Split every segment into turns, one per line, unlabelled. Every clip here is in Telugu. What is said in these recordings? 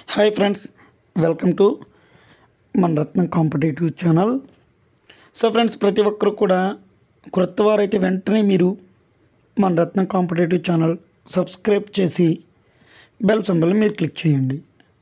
హాయ్ ఫ్రెండ్స్, వెల్కమ్ టు మన Ratnam competitive channel. So friends, ప్రతి ఒక్కరు కూడా క్రొత్త వారైతే వెంటనే మీరు మన రత్నం కాంపిటేటివ్ ఛానల్ సబ్స్క్రైబ్ చేసి బెల్ సింబల్ని మీరు క్లిక్ చేయండి.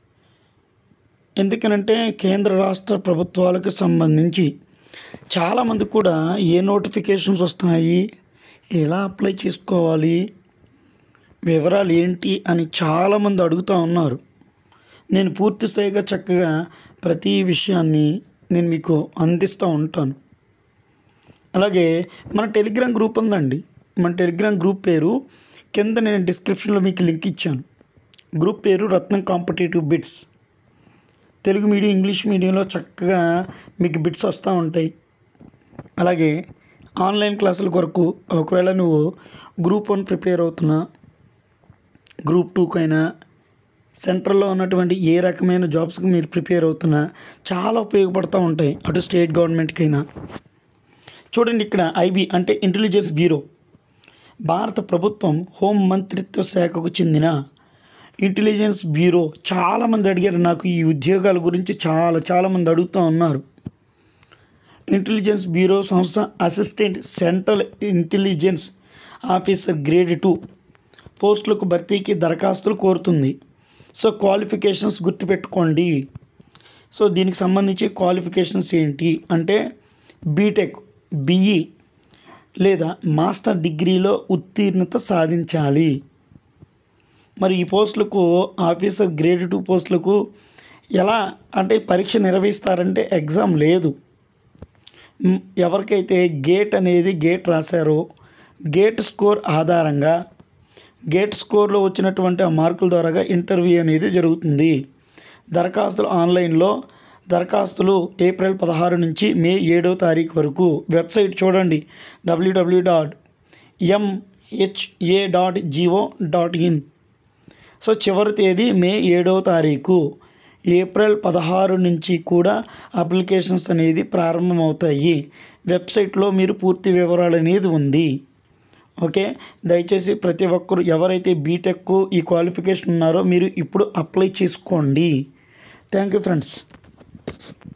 ఎందుకనంటే కేంద్ర రాష్ట్ర ప్రభుత్వాలకు సంబంధించి చాలామంది కూడా ఏ నోటిఫికేషన్స్ వస్తున్నాయి, ఎలా అప్లై చేసుకోవాలి, వివరాలు ఏంటి అని చాలామంది అడుగుతూ ఉన్నారు. నేను పూర్తి స్థాయిగా చక్కగా ప్రతి విషయాన్ని నేను మీకు అందిస్తూ ఉంటాను. అలాగే మన టెలిగ్రామ్ గ్రూప్ ఉందండి. మన టెలిగ్రామ్ గ్రూప్ పేరు కింద నేను డిస్క్రిప్షన్లో మీకు లింక్ ఇచ్చాను. గ్రూప్ పేరు Ratnam competitive bits. Telugu medium, English మీడియంలో చక్కగా మీకు బిట్స్ వస్తూ ఉంటాయి. అలాగే ఆన్లైన్ క్లాసుల కొరకు ఒకవేళ నువ్వు గ్రూప్ 1 ప్రిపేర్ అవుతున్నా, గ్రూప్ 2కైనా, సెంట్రల్లో ఉన్నటువంటి ఏ రకమైన జాబ్స్కి మీరు ప్రిపేర్ అవుతున్నా చాలా ఉపయోగపడుతూ ఉంటాయి. అటు స్టేట్ గవర్నమెంట్కైనా. చూడండి, ఇక్కడ ఐబీ అంటే ఇంటెలిజెన్స్ బ్యూరో, భారత ప్రభుత్వం హోం మంత్రిత్వ శాఖకు చెందిన ఇంటెలిజెన్స్ బ్యూరో. చాలామంది అడిగారు నాకు ఈ ఉద్యోగాల గురించి, చాలామంది అడుగుతూ ఉన్నారు. ఇంటెలిజెన్స్ బ్యూరో సంస్థ assistant central intelligence officer grade 2 పోస్టులకు భర్తీకి దరఖాస్తులు కోరుతుంది. సో క్వాలిఫికేషన్స్ గుర్తుపెట్టుకోండి. సో దీనికి సంబంధించి క్వాలిఫికేషన్స్ ఏంటి అంటే బీటెక్, బిఈ లేదా మాస్టర్ డిగ్రీలో ఉత్తీర్ణత సాధించాలి. మరి ఈ పోస్టులకు, ఆఫీసర్ గ్రేడ్ 2 పోస్టులకు ఎలా అంటే పరీక్ష నిర్వహిస్తారంటే ఎగ్జామ్ లేదు. ఎవరికైతే గేట్ రాశారో గేట్ స్కోర్ ఆధారంగా, గేట్ స్కోర్లో వచ్చినటువంటి ఆ మార్కుల ద్వారా ఇంటర్వ్యూ అనేది జరుగుతుంది. దరఖాస్తులు ఆన్లైన్లో. దరఖాస్తులు ఏప్రిల్ 16 నుంచి మే 7వ తారీఖు వరకు. వెబ్సైట్ చూడండి www.mha.gov.in. సో చివరి తేదీ మే 7వ తారీఖు. ఏప్రిల్ 16 నుంచి కూడా అప్లికేషన్స్ అనేది ప్రారంభమవుతాయి. వెబ్సైట్లో మీరు పూర్తి వివరాలు అనేది ఉంది. ఓకే, దయచేసి ప్రతి ఒక్కరు ఎవరైతే బీటెక్ ఈ క్వాలిఫికేషన్ ఉన్నారో మీరు ఇప్పుడు అప్లై చేసుకోండి. Thank you friends.